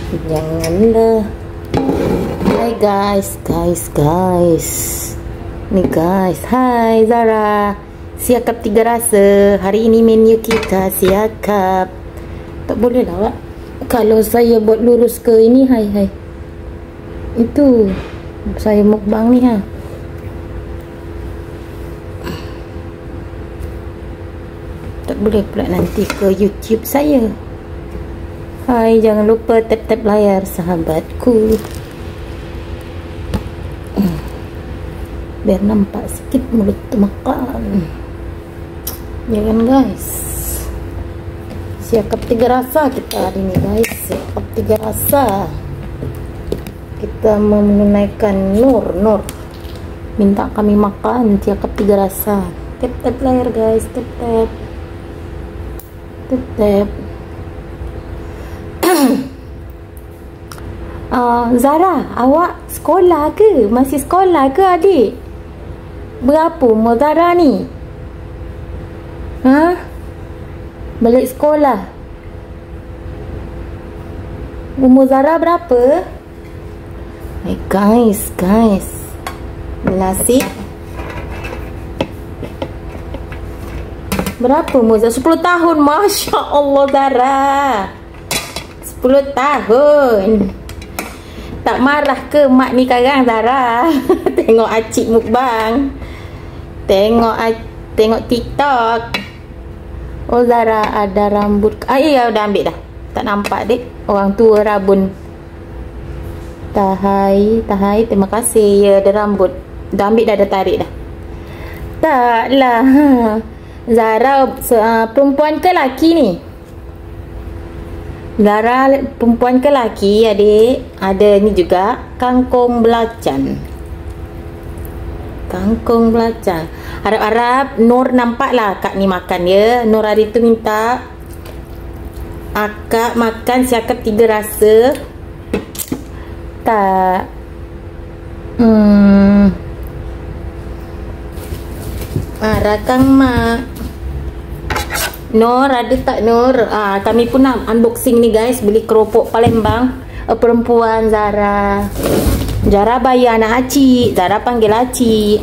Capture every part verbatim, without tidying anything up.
Janganlah. Hai guys, guys, guys. Nih guys, hai Zara. Siakap tiga rasa. Hari ini menu kita siakap. Tak boleh lah, Wak. Kalau saya buat lurus ke ini, hai, hai. Itu saya mukbang ni ha. Tak boleh pula nanti ke YouTube saya. Hai, jangan lupa tap-tap layar sahabatku. Biar nampak sikit mulut tu makan. Ya kan guys. Siakap tiga rasa kita hari ni guys. Siakap tiga rasa. Kita menunaikan Nur, Nur minta kami makan siakap tiga rasa. Tap-tap layar guys, tap-tap. Tap-tap. Uh, Zara, awak sekolah ke? Masih sekolah ke adik? Berapa umur Zara ni? Ha? Balik sekolah? Umur Zara berapa? Hey guys, guys. Nasi. Berapa umur Zara? sepuluh tahun. Masya Allah Zara. sepuluh tahun. Tak marah ke mak ni sekarang Zara? Tengok acik mukbang. Tengok tengok TikTok. Oh Zara ada rambut. Ah iya dah ambil dah. Tak nampak dek. Orang tua rabun. Tahai, tahai terima kasih ya ada rambut. Dah ambil dah, dah tarik dah. Taklah. Zara uh, perempuan ke laki ni? Zara perempuan ke laki adik? Ada ni juga kangkung belacan. Kangkung belacan. Harap-harap Nur nampak lah Kak ni makan ya. Nur hari tu minta akak makan siakap tiga rasa. Tak. Hmm. Marah kang mak. Nur ada tak Nur? Ah, kami pun nak unboxing ni guys. Beli keropok Palembang uh, perempuan Zara. Zara bayar anak acik. Zara panggil acik.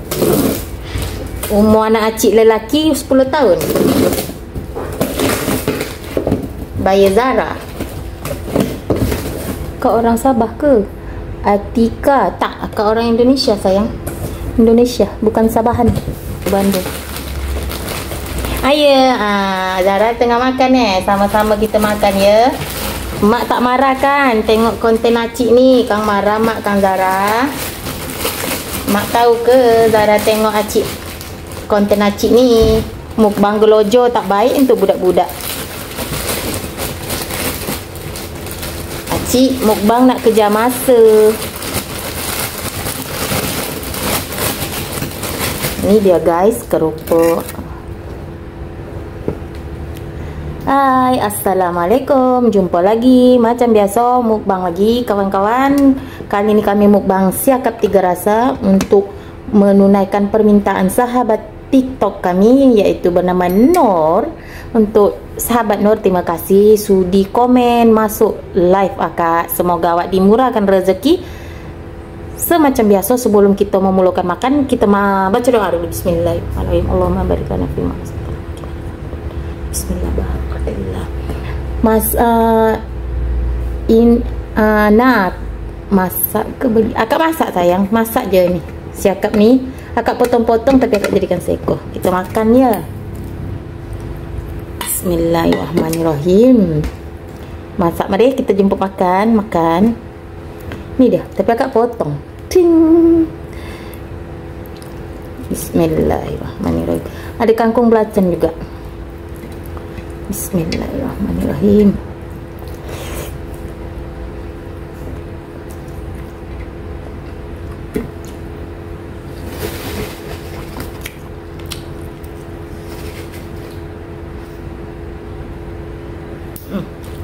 Umur anak acik lelaki sepuluh tahun. Bayar Zara. Kau orang Sabah ke? Atika. Tak, kau orang Indonesia sayang. Indonesia, bukan Sabahan. Bandung. Ayah, ah, Zara tengah makan eh. Sama-sama kita makan ya. Mak tak marah kan tengok konten acik ni? Kang marah mak Kang Zara. Mak tahu ke Zara tengok acik konten acik ni? Mukbang gelojo tak baik untuk budak-budak. Acik mukbang nak kejar masa. Ni dia guys keropok. Hai, assalamualaikum. Jumpa lagi macam biasa mukbang lagi kawan-kawan. Kali ini kami mukbang siakap tiga rasa untuk menunaikan permintaan sahabat TikTok kami yaitu bernama Nur. Untuk sahabat Nur, terima kasih sudi komen masuk live akak. Semoga awak dimurahkan rezeki. Semacam biasa sebelum kita memulakan makan kita ma baca doa dulu. Bismillahirrahmanirrahim. Allahumma barik lana fi ma Bismillahirrahmanirrahim. Mas uh, in uh, nak masak ke beli? Akak masak sayang, masak je ni. Siakap ni akak potong-potong tapi akak jadikan seekor. Kita makan ya. Bismillahirrahmanirrahim. Masak, mari kita jemput makan, makan. Ni dia, tapi akak potong. Ting. Bismillahirrahmanirrahim. Ada kangkung belacan juga. Bismillahirrahmanirrahim. Hmm.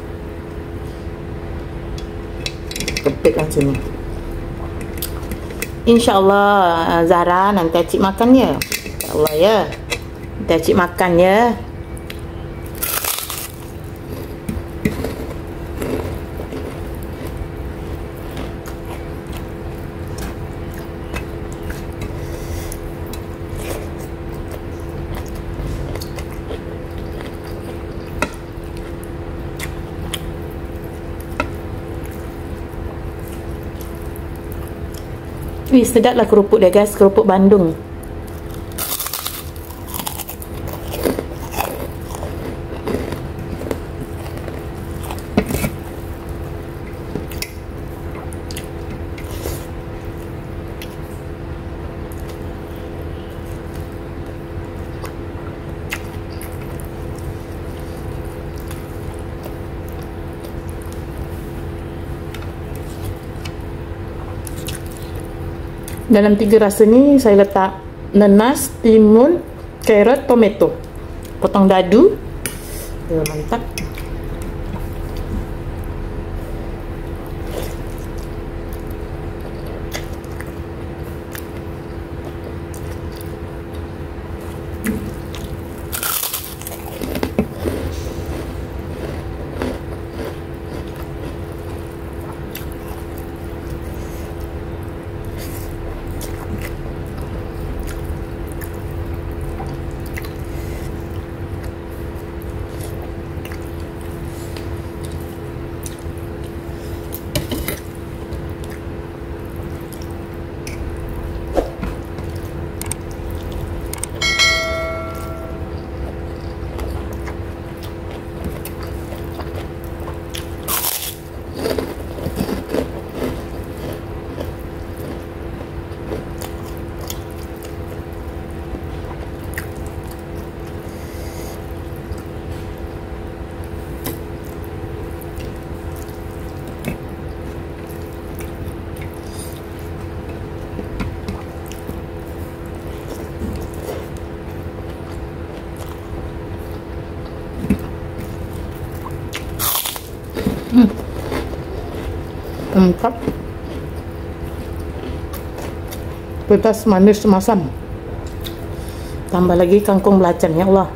Kepek langsung. InsyaAllah Zara nanti acik makan ya. InsyaAllah ya. Nanti acik makan ya. Wih, sedap lah kerupuk dia guys, kerupuk Bandung. Dalam tiga rasa ni saya letak nanas, timun, carrot, tomato. Potong dadu. Ya, mantap. Hmm. Mantap. Pedas, manis, masam. Tambah lagi kangkung belacan, ya Allah.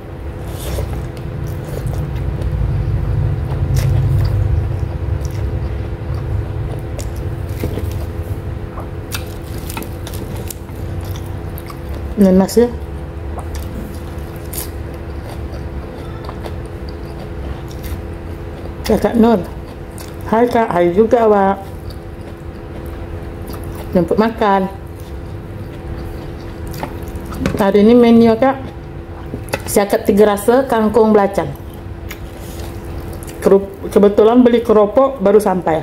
Nanas ya. Kakak Nur. Hai Kak, hai juga Wak. Jemput makan. Hari ini menu Kak, siakap tiga rasa kangkung belacan. Kebetulan beli keropok baru sampai.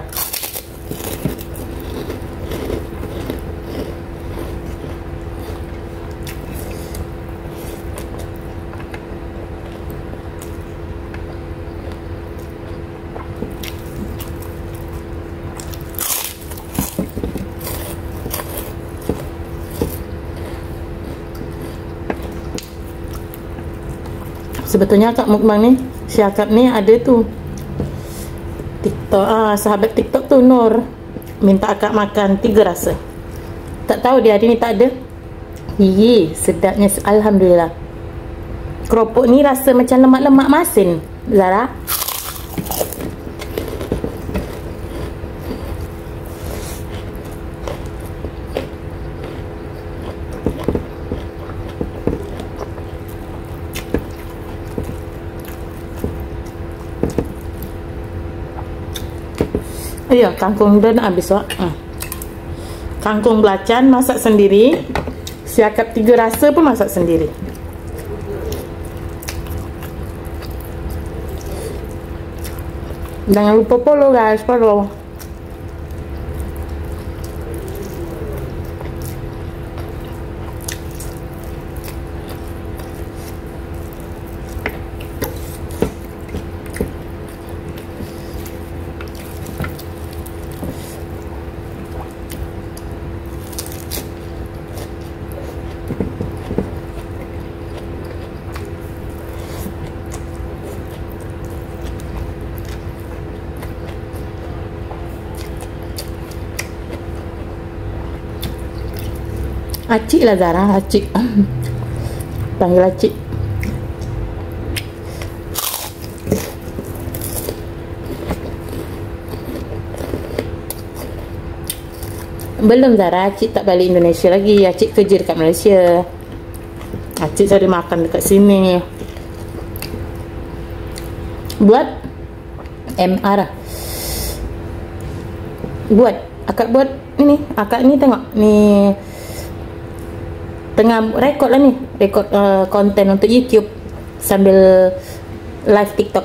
Sebetulnya Kak mukbang nih, siakap nih ada tuh TikTok, ah, sahabat TikTok tuh Nur minta Kak makan tiga rasa. Tak tahu dia hari ni tak ada. Iya, sedapnya, alhamdulillah. Keropok ni rasa macam lemak-lemak masin, Zara. Iya, kangkung dah nak habis Wak. Hmm. Kangkung belacan masak sendiri. Siakap tiga rasa pun masak sendiri. Jangan lupa follow guys, follow. Acik lah Zara, acik. Panggil acik. Belum Zara, acik tak balik Indonesia lagi. Acik kerja dekat Malaysia. Acik cari makan dekat sini. Buat M R. Buat Akak buat ini, akak ni tengok ni tengah rekod lah ni, rekod uh, konten untuk YouTube sambil live TikTok.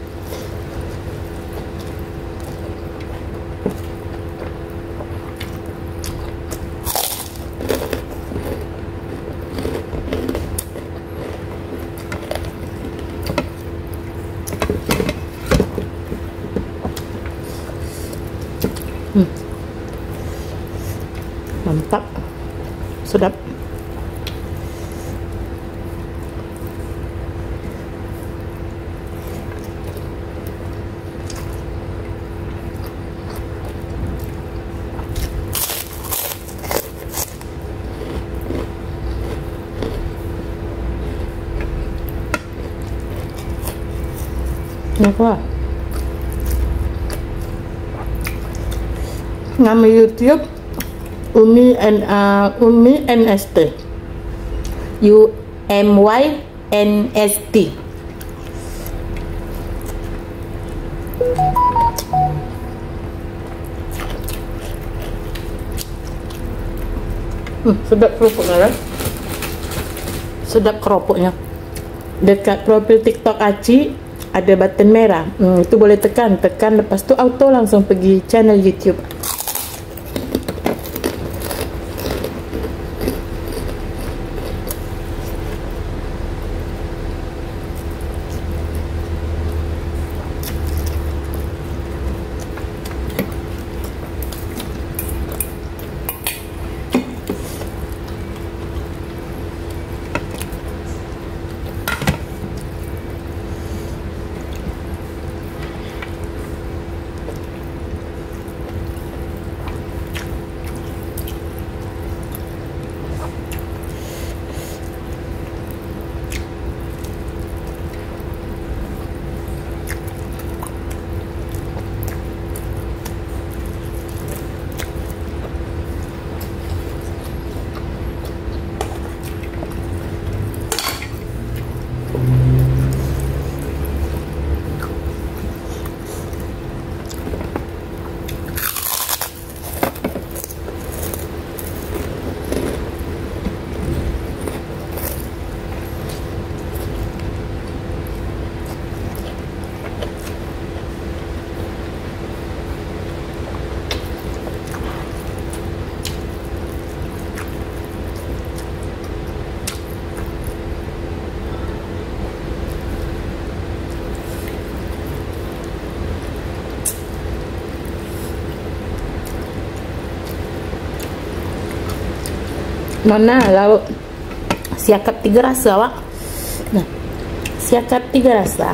Hmm. Mantap, sedap. Apa? Nama YouTube Umi N uh, Umi N S T, U M Y N S T. Hmm, sedap keropoknya kan? Sedap keropoknya. Dekat profil TikTok Aci ada button merah, hmm, itu boleh tekan, tekan lepas tu auto langsung pergi channel YouTube. Mana lauk siakap tiga rasa awak? Nah, siakap tiga rasa.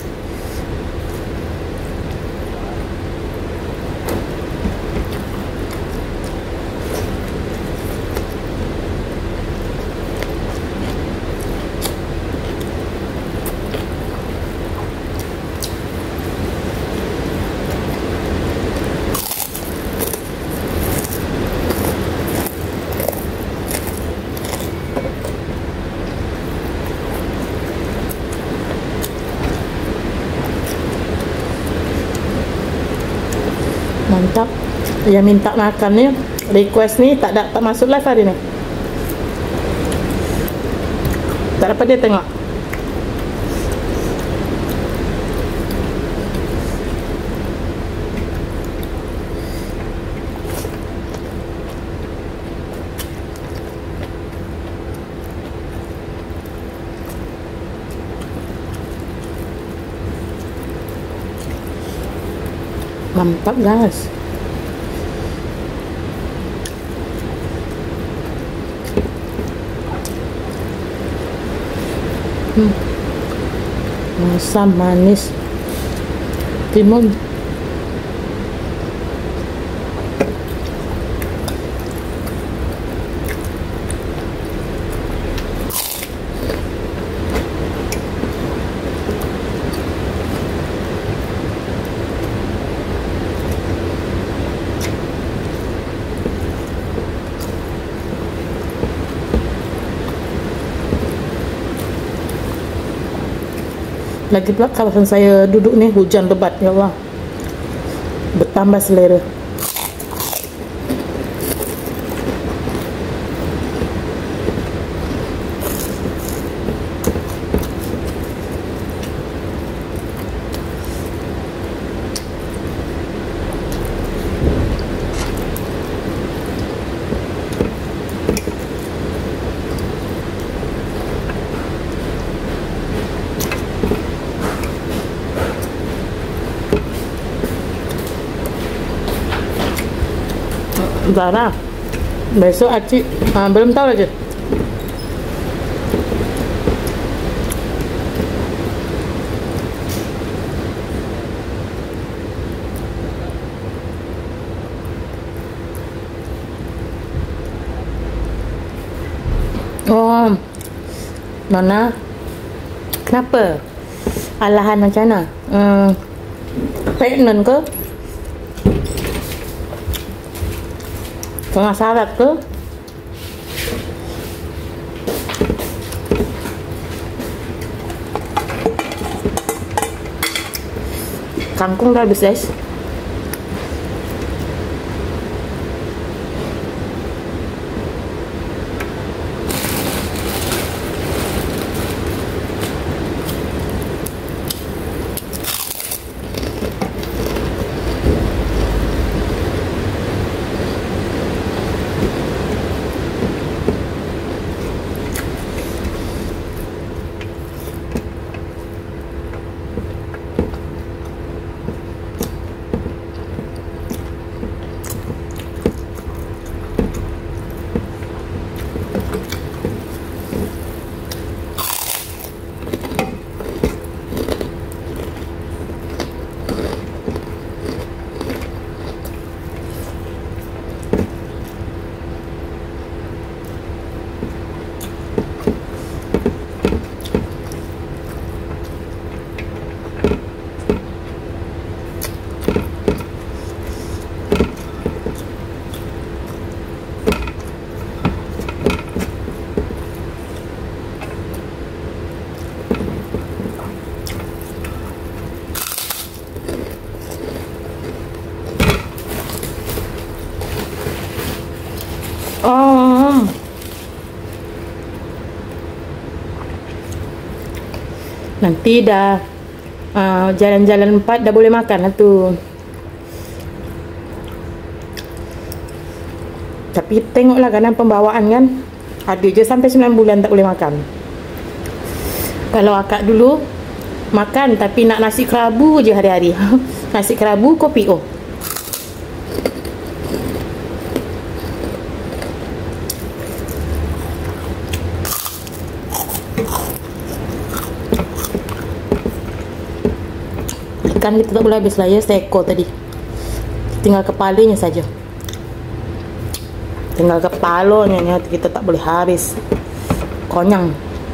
Mantap. Yang minta makan ni, request ni tak ada, tak masuk live hari ni. Tak dapat dia tengok. Mantap guys. Hmm. Asam manis timun. Lagi pula kawasan saya duduk nih hujan lebat, ya Allah, bertambah selera. Zara, besok Acik uh, belum tahu aja. Oh, Nona, kenapa? Alahan macam mana? Hmm, pregnant ke? Tengah syarat ke? Kangkung dah habis, guys. Oh, nanti dah jalan-jalan uh, empat dah boleh makan lah tu. Tapi tengoklah kanan pembawaan kan, ada je sampai sembilan bulan tak boleh makan. Kalau akak dulu makan tapi nak nasi kerabu je hari-hari. Nasi kerabu, kopi oh. Ikan kita tak boleh habis lah ya, seekor tadi. Tinggal kepalanya saja. Tinggal kepalanya ni, kita tak boleh habis. Konyang.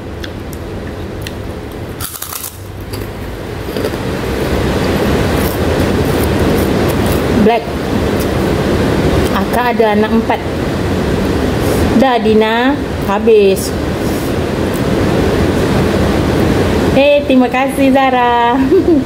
Black. Akak ada anak empat. Dah Dina, habis. Hey, terima kasih Zara.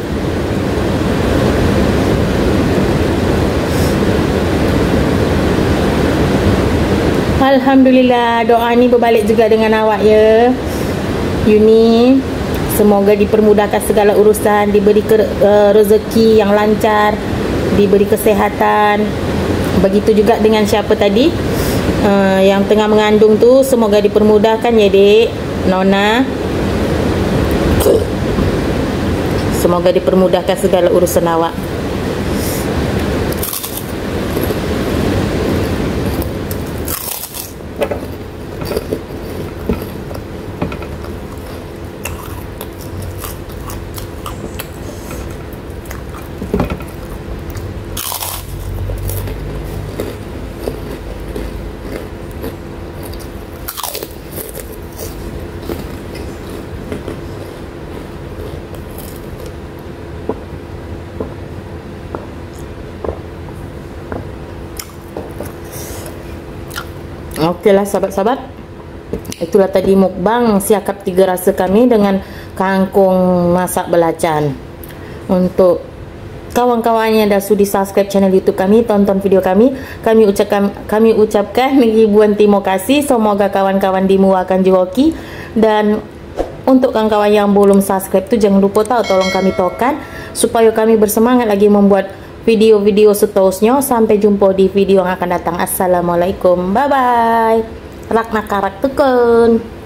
Alhamdulillah, doa ni berbalik juga dengan awak ya Yuni. Semoga dipermudahkan segala urusan, diberi ke, uh, rezeki yang lancar, diberi kesehatan. Begitu juga dengan siapa tadi uh, yang tengah mengandung tu, semoga dipermudahkan ya dek Nona. Semoga dipermudahkan segala urusan awak. Okeylah sahabat-sahabat, itulah tadi mukbang siakap tiga rasa kami dengan kangkung masak belacan. Untuk kawan-kawan yang dah sudi subscribe channel YouTube kami, tonton video kami, kami ucapkan kami ucapkan ribuan terima kasih. Semoga kawan-kawan dimurahkan rezeki. Dan untuk kawan-kawan yang belum subscribe tu, jangan lupa tahu tolong kami tekan supaya kami bersemangat lagi membuat video-video seterusnya. Sampai jumpa di video yang akan datang. Assalamualaikum, bye bye. Rak nak karak tekun.